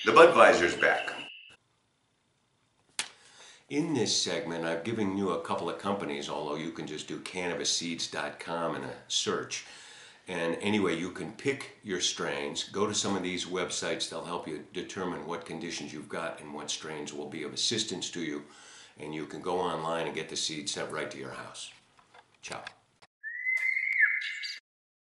The Budweiser's back. In this segment, I've given you a couple of companies, although you can just do cannabisseeds.com in a search. And anyway, you can pick your strains, go to some of these websites, they'll help you determine what conditions you've got and what strains will be of assistance to you. And you can go online and get the seeds sent right to your house. Ciao.